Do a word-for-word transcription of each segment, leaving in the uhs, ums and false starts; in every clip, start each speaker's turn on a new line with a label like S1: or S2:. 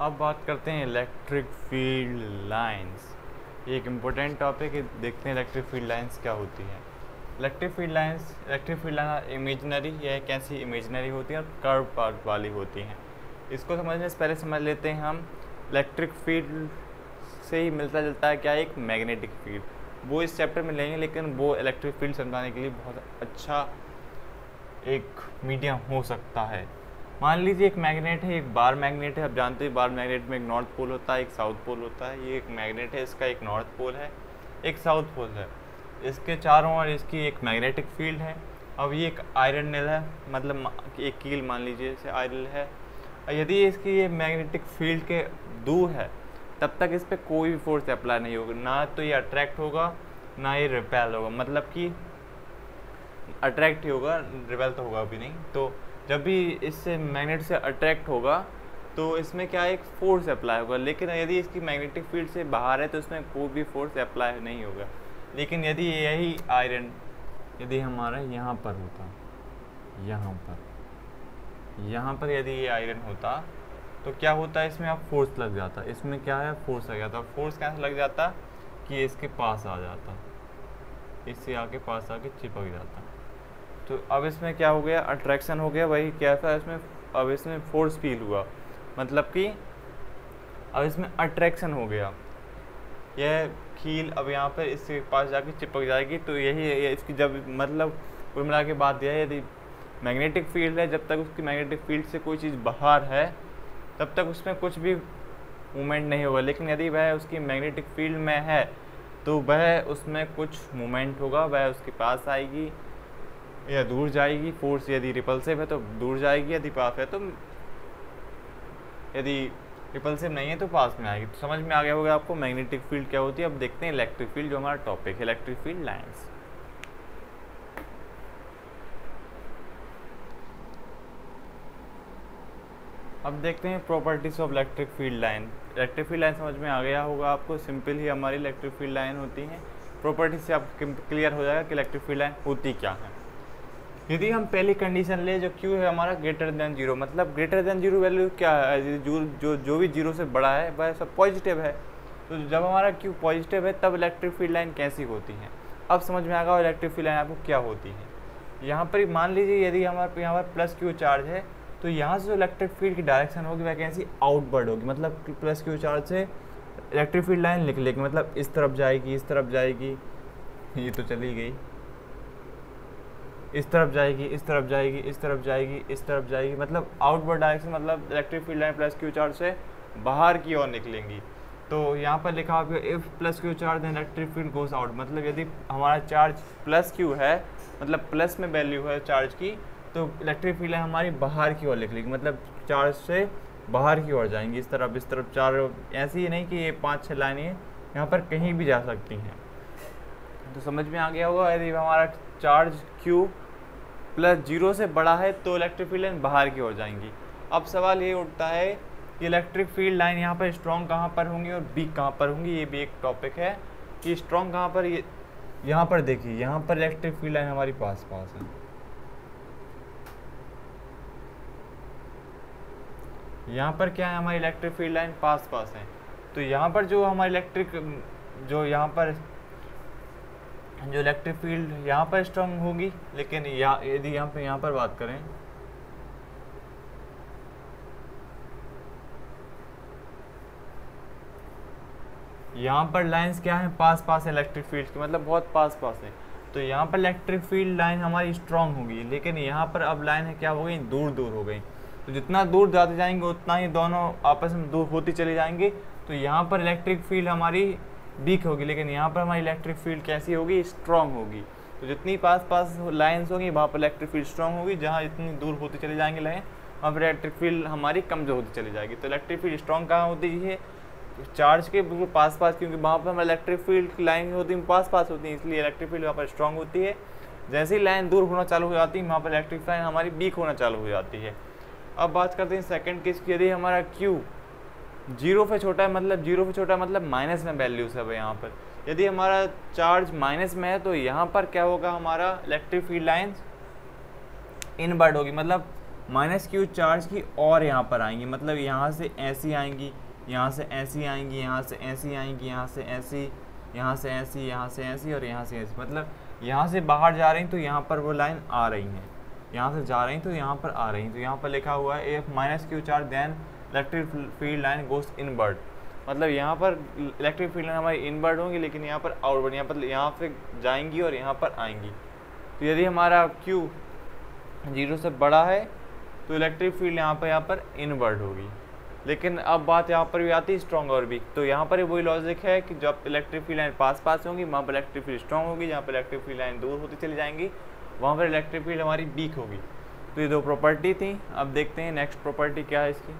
S1: अब बात करते हैं इलेक्ट्रिक फील्ड लाइंस। ये एक इम्पोर्टेंट टॉपिक है। देखते हैं इलेक्ट्रिक फील्ड लाइंस क्या होती है। Electric field lines electric field line imaginary या कैसी इमेजनरी होती है और कर्व पार्ट वाली होती हैं। इसको समझने से पहले समझ लेते हैं हम इलेक्ट्रिक फील्ड से ही मिलता जुलता है क्या, एक मैग्नेटिक फील्ड। वो इस चैप्टर में लेंगे, लेकिन वो इलेक्ट्रिक फील्ड समझाने के लिए बहुत अच्छा एक मीडियम हो सकता है। मान लीजिए एक मैग्नेट है, एक बार मैग्नेट है। आप जानते हैं बार मैग्नेट में एक नॉर्थ पोल होता है, एक साउथ पोल होता है। ये एक मैग्नेट है, इसका एक नॉर्थ पोल है, एक साउथ पोल है। इसके चारों ओर इसकी एक मैग्नेटिक फील्ड है। अब ये एक आयरन नेल है, मतलब एक कील मान लीजिए इसे आयरन है। यदि इसकी ये मैग्नेटिक फील्ड के दूर है तब तक इस पर कोई भी फोर्स अप्लाई नहीं होगा, ना तो ये अट्रैक्ट होगा ना ये रिपेल होगा। मतलब कि अट्रैक्ट ही होगा, रिपेल तो होगा भी नहीं। तो जब भी इससे मैग्नेट से अट्रैक्ट होगा तो इसमें क्या एक फोर्स अप्लाई होगा, लेकिन यदि इसकी मैग्नेटिक फील्ड से बाहर है तो इसमें कोई भी फोर्स अप्लाई नहीं होगा। लेकिन यदि यही आयरन यदि हमारा यहाँ पर होता, यहाँ पर यहाँ पर यदि ये आयरन होता तो क्या होता है, इसमें आप फोर्स लग जाता। इसमें क्या है, फोर्स लग जाता। फोर्स कैसे लग जाता कि इसके पास आ जाता, इससे आके पास आके चिपक जाता। तो अब इसमें क्या हो गया, अट्रैक्शन हो गया। वही क्या था इसमें, अब इसमें फोर्स फील हुआ, मतलब कि अब इसमें अट्रैक्शन हो गया। यह कील अब यहाँ पर इसके पास जाके चिपक जाएगी। तो यही है इसकी, जब मतलब कुल मिला के बात यह है, यदि मैग्नेटिक फील्ड है, जब तक उसकी मैग्नेटिक फील्ड से कोई चीज़ बाहर है तब तक उसमें कुछ भी मूवमेंट नहीं होगा। लेकिन यदि वह उसकी मैग्नेटिक फील्ड में है तो वह उसमें कुछ मूवमेंट होगा, वह उसके पास आएगी या दूर जाएगी। फोर्स यदि रिपल्सिव है तो दूर जाएगी, यदि पास है तो यदि रिपल्सिव नहीं है तो पास में आएगी। तो समझ में आ गया होगा आपको मैग्नेटिक फील्ड क्या होती है। अब देखते हैं इलेक्ट्रिक फील्ड, जो हमारा टॉपिक है, इलेक्ट्रिक फील्ड लाइंस। अब देखते हैं properties of electric field line. Electric field line समझ में आ गया होगा आपको, सिंपल ही हमारी इलेक्ट्रिक फील्ड लाइन होती है। प्रॉपर्टीज से आप क्लियर हो जाएगा कि इलेक्ट्रिक फील्ड लाइन होती क्या है। यदि हम पहली कंडीशन ले, जो क्यू है हमारा ग्रेटर देन जीरो, मतलब ग्रेटर देन जीरो वैल्यू क्या है, जो जो जो भी जीरो से बड़ा है वह सब पॉजिटिव है। तो जब हमारा क्यू पॉजिटिव है तब इलेक्ट्रिक फील्ड लाइन कैसी होती है। अब समझ में आ गया इलेक्ट्रिक फील्ड लाइन आपको क्या होती है। यहाँ पर मान लीजिए यदि हमारे यहाँ पर प्लस क्यू चार्ज है तो यहाँ से जो इलेक्ट्रिक फील्ड की डायरेक्शन होगी वह कैसी आउटवर्ड होगी। मतलब प्लस क्यू चार्ज से इलेक्ट्रिक फील्ड लाइन लिख लेंगे, मतलब इस तरफ जाएगी, इस तरफ जाएगी, ये तो चली गई, इस तरफ जाएगी, इस तरफ जाएगी, इस तरफ जाएगी, इस तरफ जाएगी। मतलब आउटवर्ड डायरेक्शन, मतलब electric field line plus Q charge से बाहर की ओर निकलेंगी। तो यहाँ पर लिखा हुआ if plus Q charge then electric field goes out. मतलब यदि हमारा चार्ज प्लस क्यू है, मतलब प्लस में वैल्यू है चार्ज की, तो इलेक्ट्रिक फील्ड लाइन हमारी बाहर की ओर निकलेगी, मतलब चार्ज से बाहर की ओर जाएंगी, इस तरफ इस तरफ। चार ऐसी ही नहीं कि ये पाँच छः लाइनें यहाँ पर कहीं भी जा सकती हैं। तो समझ में आ गया होगा, यदि हमारा चार्ज क्यू प्लस जीरो से बड़ा है तो इलेक्ट्रिक फील्ड लाइन बाहर की ओर जाएंगी। अब सवाल ये उठता है कि इलेक्ट्रिक फील्ड लाइन यहाँ पर स्ट्रॉन्ग कहाँ पर होंगी और वीक कहाँ पर होंगी। ये भी एक टॉपिक है कि स्ट्रॉन्ग कहाँ पर। ये यहाँ पर देखिए, यहाँ पर इलेक्ट्रिक फील्ड लाइन हमारी पास पास है, यहाँ पर क्या है, हमारी इलेक्ट्रिक फील्ड लाइन पास पास है। तो यहाँ पर जो हमारी इलेक्ट्रिक जो यहाँ पर जो इलेक्ट्रिक फील्ड यहाँ पर स्ट्रॉन्ग होगी, लेकिन यहाँ यदि यहाँ पे यहाँ पर बात करें यहाँ पर लाइंस क्या है, पास पास इलेक्ट्रिक फील्ड के, मतलब बहुत पास पास है। तो यहाँ पर इलेक्ट्रिक फील्ड लाइन हमारी स्ट्रॉन्ग होगी, लेकिन यहाँ पर अब लाइन है क्या हो गई, दूर दूर हो गई। तो जितना दूर जाते जाएंगे उतना ही दोनों आपस में दूर होती चली जाएंगी। तो यहाँ पर इलेक्ट्रिक फील्ड हमारी वीक होगी, लेकिन यहाँ पर हमारी इलेक्ट्रिक फील्ड कैसी होगी, स्ट्रॉन्ग होगी। तो जितनी पास पास लाइंस होंगी वहाँ पर इलेक्ट्रिक फील्ड स्ट्रॉन्ग होगी, जहाँ इतनी दूर होती चली जाएंगी लाइन वहाँ पर इलेक्ट्रिक फील्ड हमारी कमजोर होती चली जाएगी। तो इलेक्ट्रिक फील्ड स्ट्रॉन्ग कहाँ होती है, चार्ज के बिल्कुल पास पास, क्योंकि वहाँ पर हमारी इलेक्ट्रिक फील्ड की लाइन होती है पास पास होती है, इसलिए इलेक्ट्रिक फील्ड वहाँ पर स्ट्रॉन्ग होती है। जैसे ही लाइन दूर होना चालू हो जाती है वहाँ पर इलेक्ट्रिक लाइन हमारी वीक होना चालू हो जाती है। अब बात करते हैं सेकंड केस की। यदि हमारा क्यू जीरो से छोटा है, मतलब जीरो से छोटा मतलब माइनस में वैल्यू सब है यहाँ पर। यदि हमारा चार्ज माइनस में है तो यहाँ पर क्या होगा, हमारा इलेक्ट्रिक फील्ड लाइंस इनवर्ड होगी, मतलब माइनस क्यू चार्ज की और यहाँ पर आएंगी, मतलब यहाँ से ऐसी आएंगी, यहाँ से ऐसी आएंगी, यहाँ से ऐसी आएंगी, यहाँ से ऐसी, यहाँ से ऐसी, यहाँ से ऐसी और यहाँ से ऐसी, मतलब यहाँ से बाहर जा रही तो यहाँ पर वो लाइन आ रही हैं, यहाँ से जा रही तो यहाँ पर आ रही। तो यहाँ पर लिखा हुआ है if minus Q charge then electric field line goes inward, मतलब यहाँ पर इलेक्ट्रिक फील्ड लाइन हमारी इनवर्ड होंगी लेकिन यहाँ पर आउटवर्ड, यहाँ पर यहाँ पे जाएंगी और यहाँ पर आएंगी। तो यदि हमारा क्यू जीरो से बड़ा है तो इलेक्ट्रिक फील्ड यहाँ पर यहाँ पर इनवर्ड होगी। लेकिन अब बात यहाँ पर भी आती है स्ट्रॉन्ग और वीक, तो यहाँ पर वही लॉजिक है कि जब इलेक्ट्रिक फील्ड लाइन पास पास होंगी वहाँ पर इलेक्ट्रिक फील्ड स्ट्रॉन्ग होगी, जहाँ पर इलेक्ट्रिक फील्ड लाइन दूर होती चली जाएंगी वहाँ पर इलेक्ट्रिक फील्ड हमारी वीक होगी। तो ये दो प्रॉपर्टी थी। अब देखते हैं नेक्स्ट प्रॉपर्टी क्या है इसकी।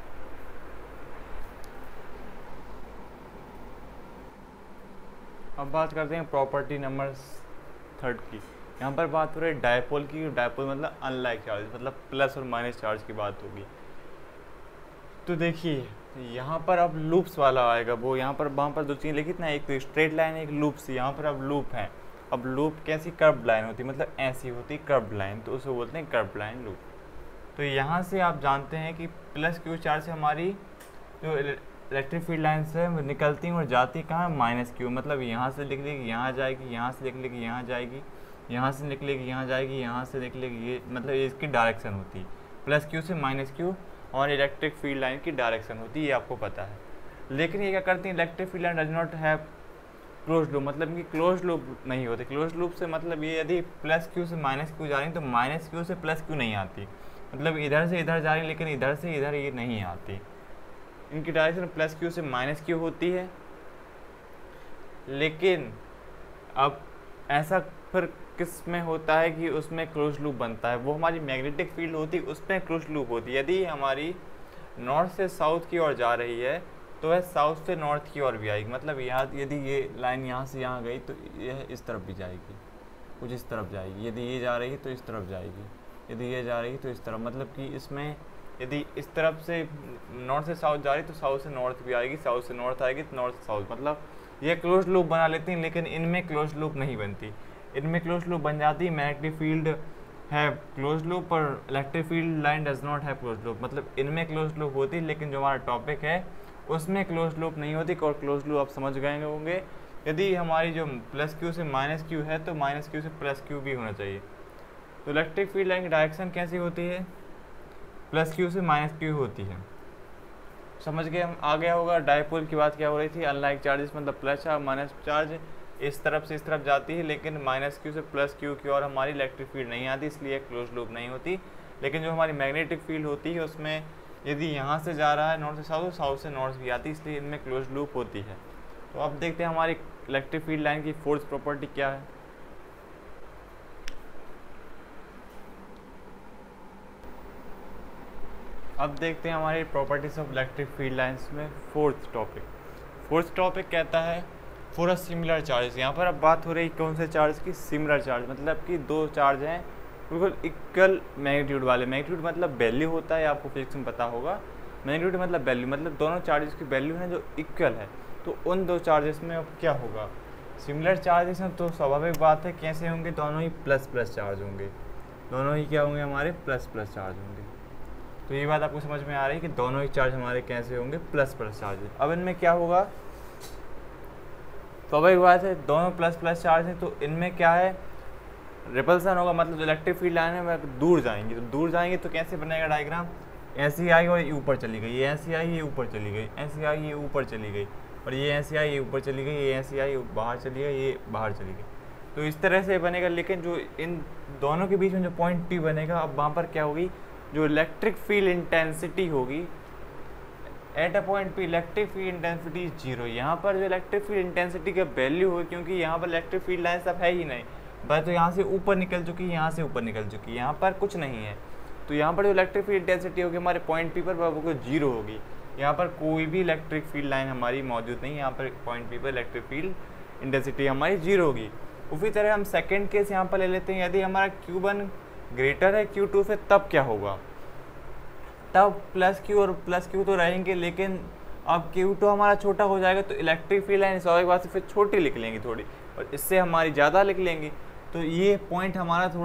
S1: अब बात करते हैं प्रॉपर्टी नंबर थर्ड की। यहाँ पर बात हो रही है डायपोल की। डायपोल मतलब अनलाइक चार्ज, मतलब प्लस और माइनस चार्ज की बात होगी। तो देखिए यहाँ पर अब लूप्स वाला आएगा, वो यहाँ पर वहाँ पर दो चीज़ लिखी थी ना, एक तो स्ट्रेट लाइन एक लूप्स, यहाँ पर अब लूप है। अब लूप कैसी कर्व्ड लाइन होती है, मतलब ऐसी होती कर्व्ड लाइन, तो उसे बोलते हैं कर्व्ड लाइन लूप। तो यहाँ से आप जानते हैं कि प्लस क्यू चार्ज से हमारी जो इलेक्ट्रिक फील्ड लाइन से निकलती हैं और जाती कहाँ, माइनस क्यू, मतलब यहाँ से निकलेगी यहाँ जाएगी, यहाँ से निकलेगी यहाँ जाएगी, यहाँ से निकलेगी यहाँ जाएगी, यहाँ से निकलेगी, ये मतलब इसकी डायरेक्शन होती है। प्लस क्यू से माइनस क्यू और इलेक्ट्रिक फील्ड लाइन की डायरेक्शन होती है, ये आपको पता है। लेकिन ये क्या करती है, electric field line does not have close loop, मतलब कि क्लोज लूप नहीं होती। क्लोज लूप से मतलब ये यदि प्लस क्यू से माइनस क्यू जा रही तो माइनस क्यू से प्लस क्यू नहीं आती, मतलब इधर से इधर जा रही लेकिन इधर से इधर ये नहीं आती। इनकी डायरेक्शन प्लस क्यू से माइनस क्यू होती है। लेकिन अब ऐसा फिर किस में होता है कि उसमें क्लोज लूप बनता है, वो हमारी मैग्नेटिक फील्ड होती है उसमें क्लोज लूप होती है। यदि हमारी नॉर्थ से साउथ की ओर जा रही है तो वह साउथ से नॉर्थ की ओर भी आएगी, मतलब यहाँ यदि ये लाइन यहाँ से यहाँ गई तो यह इस तरफ भी जाएगी, कुछ इस तरफ जाएगी। यदि ये जा रही है तो इस तरफ जाएगी, यदि ये जा रही है तो इस तरफ, मतलब कि इसमें यदि इस तरफ से नॉर्थ से साउथ जा रही है तो साउथ से नॉर्थ भी आएगी, साउथ से नॉर्थ आएगी तो नॉर्थ से साउथ, मतलब ये क्लोज लूप बना लेती हैं। लेकिन इनमें क्लोज लूप नहीं बनती, इनमें क्लोज लूप बन जाती है मैग्नेटिक फील्ड है क्लोज लूप और electric field line does not have close loop, मतलब इनमें क्लोज लूप होती है लेकिन जो हमारा टॉपिक है उसमें क्लोज लूप नहीं होती। और क्लोज लूप आप समझ गए होंगे, यदि हमारी जो प्लस क्यू से माइनस क्यू है तो माइनस क्यू से प्लस क्यू भी होना चाहिए। तो इलेक्ट्रिक फील्ड लाइन की डायरेक्शन कैसी होती है, प्लस क्यू से माइनस क्यू होती है। समझ गए, हम आ गया होगा। डायपोल की बात क्या हो रही थी, अनलाइक चार्जेस मतलब प्लस और माइनस चार्ज इस तरफ से इस तरफ जाती है लेकिन माइनस क्यू से प्लस क्यू की और हमारी इलेक्ट्रिक फील्ड नहीं आती, इसलिए क्लोज लूप नहीं होती। लेकिन जो हमारी मैग्नेटिक फील्ड होती है उसमें यदि यहाँ से जा रहा है नॉर्थ से साउथ, साउथ से नॉर्थ भी आती है, इसलिए इनमें क्लोज लूप होती है। तो अब देखते हैं हमारी इलेक्ट्रिक फील्ड लाइन की फोर्थ प्रॉपर्टी क्या है। अब देखते हैं हमारी properties of electric field lines में फोर्थ टॉपिक। फोर्थ टॉपिक कहता है फॉर अ सिमिलर चार्ज। यहाँ पर अब बात हो रही कौन से चार्ज की, सिमिलर चार्ज, मतलब कि दो चार्ज हैं बिल्कुल इक्वल मैग्नीट्यूड वाले। मैग्नीट्यूड मतलब वैल्यू होता है, आपको फिजिक्स में पता होगा। मैग्नीट्यूड मतलब वैल्यू, मतलब दोनों चार्जेस की वैल्यू है जो इक्वल है। तो उन दो चार्जेस में अब क्या होगा, सिमिलर चार्जेस हैं तो स्वाभाविक बात है कैसे होंगे, दोनों ही प्लस प्लस चार्ज होंगे, दोनों ही क्या होंगे हमारे प्लस प्लस चार्ज होंगे। तो ये बात आपको समझ में आ रही है कि दोनों ही चार्ज हमारे कैसे होंगे, प्लस प्लस चार्ज। अब इनमें क्या होगा, स्वाभाविक बात है दोनों प्लस प्लस चार्ज हैं तो इनमें क्या है, रिपल्सन होगा, मतलब इलेक्ट्रिक फील्ड लाइन है दूर जाएंगी। तो दूर जाएंगे तो कैसे बनेगा डायग्राम, ऐसी आई और ये ऊपर चली गई, ये ऐसी आई ये ऊपर चली गई, ऐसी आई ये ऊपर चली गई, और ये ऐसी आई ये ऊपर चली गई, ये ऐसी आई बाहर चली गई, ये बाहर चली गई। तो इस तरह से बनेगा। लेकिन जो इन दोनों के बीच में जो पॉइंट पी बनेगा, अब वहाँ पर क्या होगी, जो इलेक्ट्रिक फील्ड इंटेंसिटी होगी at a point P, electric field intensity is zero. यहाँ पर जो इलेक्ट्रिक फील्ड इंटेंसिटी का वैल्यू हो, क्योंकि यहाँ पर इलेक्ट्रिक फील्ड लाइन सब है ही नहीं, बस तो यहाँ से ऊपर निकल चुकी है, यहाँ से ऊपर निकल चुकी है, यहाँ पर कुछ नहीं है। तो यहाँ पर जो इलेक्ट्रिक फील्ड इंटेंसिटी होगी हमारे पॉइंट पी पर वो जीरो होगी। यहाँ पर कोई भी इलेक्ट्रिक फील्ड लाइन हमारी मौजूद नहीं, यहाँ पर पॉइंट पी पर इलेक्ट्रिक फील्ड इंटेंसिटी हमारी जीरो होगी। उसी तरह हम सेकेंड केस यहाँ पर ले लेते हैं, यदि हमारा क्यू वन ग्रेटर है क्यू टू से, तब क्या होगा, तब प्लस क्यू और प्लस क्यू तो रहेंगे, लेकिन अब क्यू टू हमारा छोटा हो जाएगा तो इलेक्ट्रिक फील्ड लाइन स्वाभाविक बात से फिर छोटी लिख लेंगे थोड़ी, और इससे हमारी ज़्यादा लिख लेंगे। तो ये पॉइंट हमारा थोड़ा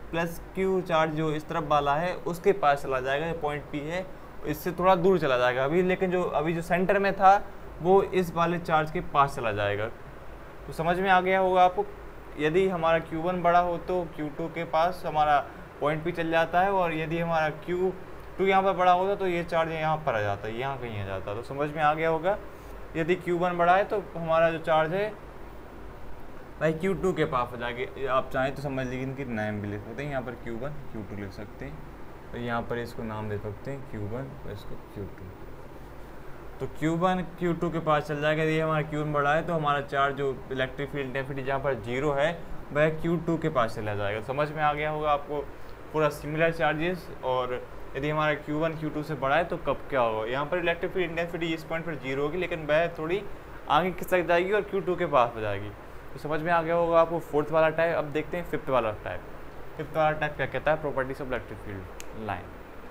S1: प्लस क्यू चार्ज जो इस तरफ वाला है उसके पास चला जाएगा, जो पॉइंट पी है इससे थोड़ा दूर चला जाएगा अभी, लेकिन जो अभी जो सेंटर में था वो इस वाले चार्ज के पास चला जाएगा। तो समझ में आ गया होगा आपको, यदि हमारा क्यू वन बड़ा हो तो क्यू टू के पास हमारा पॉइंट पी चल जाता है, और यदि हमारा क्यू टू यहाँ पर बड़ा होता तो ये चार्ज यहाँ पर आ जाता है, यहाँ कहीं आ जाता। तो समझ में आ गया होगा, यदि क्यू वन बड़ा है तो हमारा जो चार्ज है भाई क्यू टू के पास हो जाएगी। आप चाहें तो समझ लीजिए इनकी नाम भी लिख सकते हैं, यहाँ पर क्यू वन क्यू टू लिख सकते हैं, तो यहाँ पर इसको नाम दे सकते हैं क्यू वन और इसको क्यू टू। तो क्यू वन क्यू टू के पास चल जाएगा, ये हमारा क्यू वन बड़ा है तो हमारा चार्ज जो इलेक्ट्रिक फील्ड इंटेंसिटी जहाँ पर जीरो है वह क्यू टू के पास चला जाएगा। समझ में आ गया होगा आपको पूरा सिमिलर चार्जेस। और यदि हमारा क्यू वन क्यू टू से बड़ा है तो कब क्या होगा, यहाँ पर इलेक्ट्रिक फील्ड इंटेंसिटी इस पॉइंट पर जीरो होगी, लेकिन वह थोड़ी आगे खिसक जाएगी और क्यू टू के पास हो जाएगी। तो समझ में आ गया होगा आपको फोर्थ वाला टाइप। अब देखते हैं फिफ्थ वाला टाइप। फिफ्थ वाला टाइप क्या कहता है, properties of electric field line.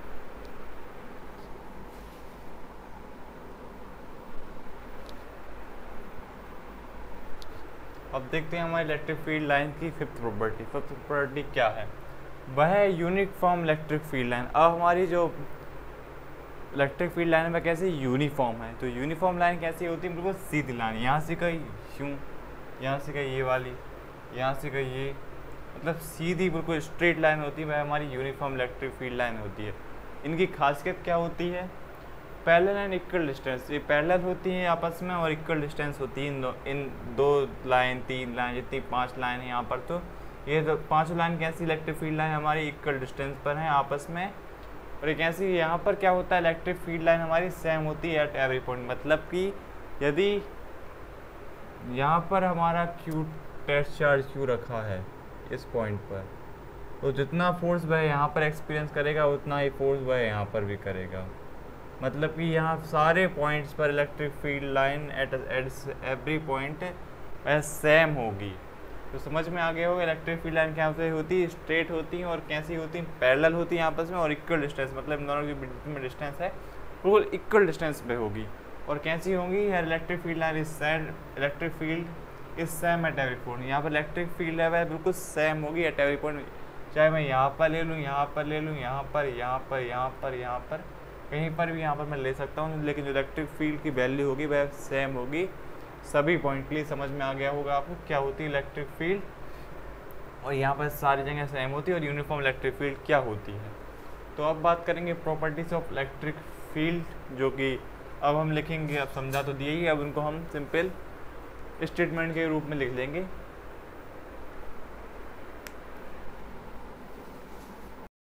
S1: अब देखते हैं हमारी इलेक्ट्रिक फील्ड लाइन की फिफ्थ प्रॉपर्टी। फिफ्थ प्रॉपर्टी क्या है, वह है यूनिफॉर्म इलेक्ट्रिक फील्ड लाइन। अब हमारी जो इलेक्ट्रिक फील्ड लाइन में कैसे यूनिफॉर्म है, तो यूनिफॉर्म लाइन कैसी होती है, बिल्कुल सीधी लाइन, यहाँ से कहीं यूँ, यहाँ से कहीं ये वाली, यहाँ से कहीं ये, मतलब सीधी बिल्कुल स्ट्रेट लाइन होती है, वह हमारी यूनिफॉर्म इलेक्ट्रिक फील्ड लाइन होती है। इनकी खासियत क्या होती है, पैरेलल एंड इक्वल डिस्टेंस, ये पैरेलल होती हैं आपस में और इक्वल डिस्टेंस होती है इन दो इन दो लाइन तीन लाइन जितनी पांच लाइन है यहाँ पर। तो ये तो पांचों लाइन कैसी इलेक्ट्रिक फील्ड लाइन हमारी इक्वल डिस्टेंस पर हैं आपस में। और ये कैसी, यहाँ पर क्या होता है, इलेक्ट्रिक फील्ड लाइन हमारी सेम होती है एट एवरी पॉइंट। मतलब कि यदि यहाँ पर हमारा क्यू टेस्ट चार्ज क्यू रखा है इस पॉइंट पर, तो जितना फोर्स वह यहाँ पर एक्सपीरियंस करेगा उतना ही फोर्स वह यहाँ पर भी करेगा। मतलब कि यहाँ सारे पॉइंट्स पर electric field line at every point वह सेम होगी। तो समझ में आ गया होगा इलेक्ट्रिक फील्ड लाइन क्या होती है, स्ट्रेट होती है और कैसी होती है, पैरेलल होती है आपस में और इक्वल डिस्टेंस, मतलब इन दोनों के बीच में डिस्टेंस है बिल्कुल इक्वल डिस्टेंस पे होगी। और कैसी होंगी, electric field line is same, electric field is same at every point. यहाँ पर इलेक्ट्रिक फील्ड है वह बिल्कुल सेम होगी एट एवरी पॉइंट, चाहे मैं यहाँ पर ले लूँ, यहाँ पर ले लूँ, यहाँ पर यहाँ पर यहाँ पर यहाँ पर कहीं पर भी यहाँ पर मैं ले सकता हूँ, लेकिन जो इलेक्ट्रिक फील्ड की वैल्यू होगी वह सेम होगी सभी पॉइंट के लिए। समझ में आ गया होगा आपको क्या होती है इलेक्ट्रिक फील्ड, और यहाँ पर सारी जगह सेम होती है। और यूनिफॉर्म इलेक्ट्रिक फील्ड क्या होती है, तो अब बात करेंगे प्रॉपर्टीज ऑफ इलेक्ट्रिक फील्ड, जो कि अब हम लिखेंगे। अब समझा तो दिए ही, अब उनको हम सिंपल स्टेटमेंट के रूप में लिख लेंगे।